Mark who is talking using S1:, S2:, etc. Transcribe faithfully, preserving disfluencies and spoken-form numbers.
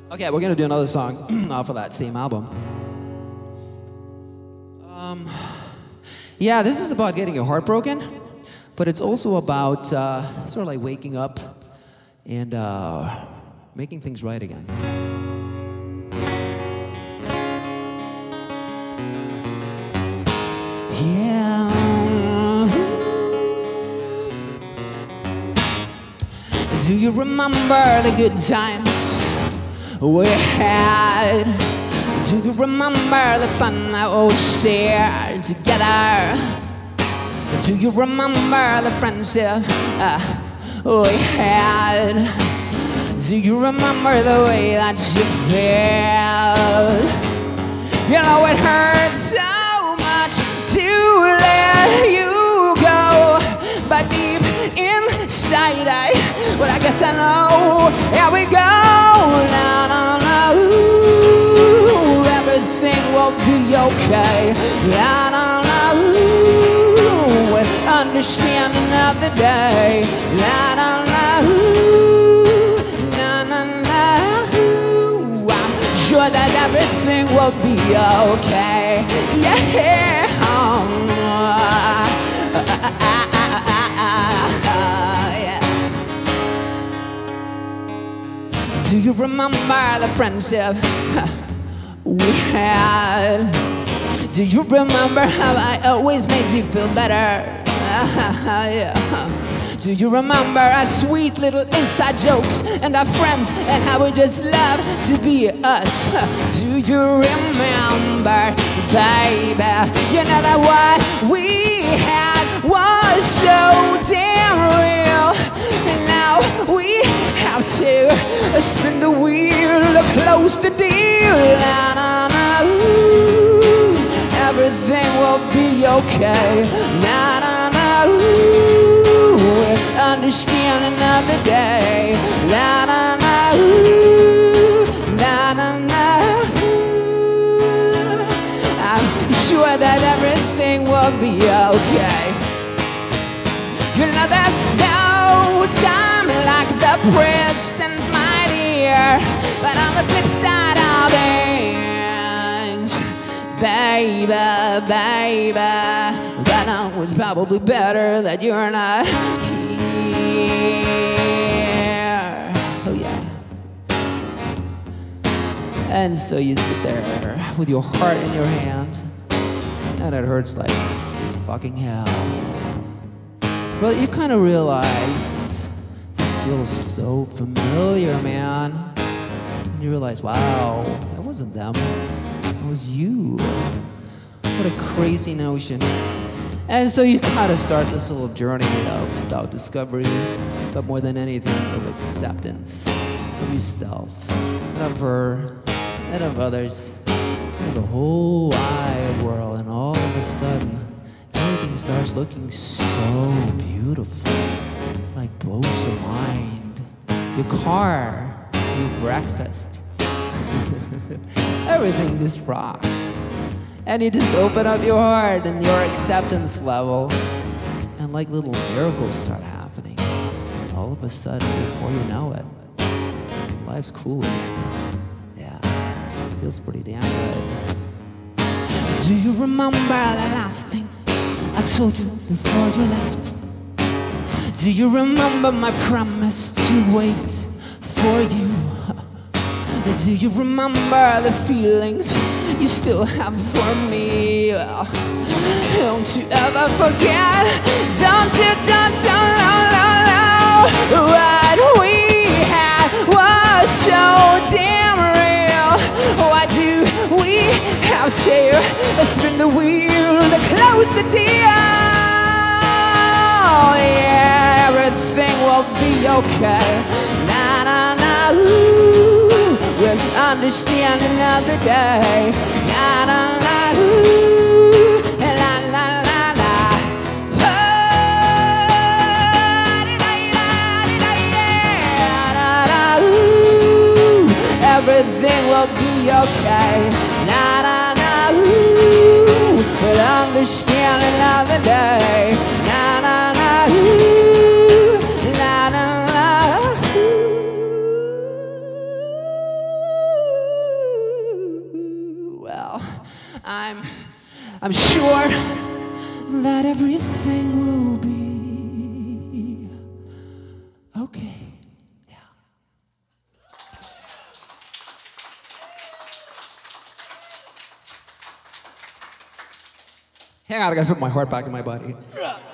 S1: Okay, we're gonna do another song off of that same album. Um, yeah, this is about getting your heart broken, but it's also about uh, sort of like waking up and uh, making things right again. Yeah. Do you remember the good times we had? Do you remember the fun that we shared together? Do you remember the friendship uh, we had? Do you remember the way that you felt? You know it hurts so much to let you go, but deep inside I, well I guess I know, here we go. Now, now, now, ooh, everything will be okay. Now, now, now, ooh, with understanding of the day. Now, now, now, ooh, now, now, now, ooh, I'm sure that everything will be okay. Yeah. Uh, uh, uh, uh, Do you remember the friendship we had? Do you remember how I always made you feel better? Yeah. Do you remember our sweet little inside jokes and our friends and how we just loved to be us? Do you remember, baby? You know that what we had was so damn real, and now we have to spin the wheel to close the deal. Na, na, na, ooh, everything will be okay. Na, na, na, ooh, with understanding of the day. Na, na, na, ooh, na, na, na, ooh, I'm sure that everything will be okay. You know there's no time like the present, my dear. But on the flip side of things, baby, baby, right now it's probably better that you're not here. Oh yeah. And so you sit there with your heart in your hand, and it hurts like fucking hell. But you kind of realize this feels so familiar, man. And you realize, wow, it wasn't them, it was you. What a crazy notion. And so you gotta start this little journey of self-discovery, but more than anything, of acceptance of yourself, and of her, and of others, and of the whole wide world. And all of a sudden, everything starts looking so beautiful. It's like blows your mind. Your car, your breakfast, everything just rocks. And you just open up your heart and your acceptance level, and like little miracles start happening. All of a sudden, before you know it, life's cool again. Yeah, it feels pretty damn good. Do you remember the last thing I told you before you left? Do you remember my promise to wait for you? Do you remember the feelings you still have for me? Well, don't you ever forget, don't you, don't, don't, no, no, no. What we had was so damn real. Why do we have to spin the wheel to close the deal? Yeah, everything will be okay. Na, na, na, ooh, with understanding of the day. Na, na, na, ooh, la, la, la, la. Oh, na, na, ooh, everything will be okay. Na, na, na, ooh, with understanding of the day. Na, na, na, ooh, la, la, la, ooh. I'm sure that everything will be okay. Yeah. Hang on, I gotta put my heart back in my body.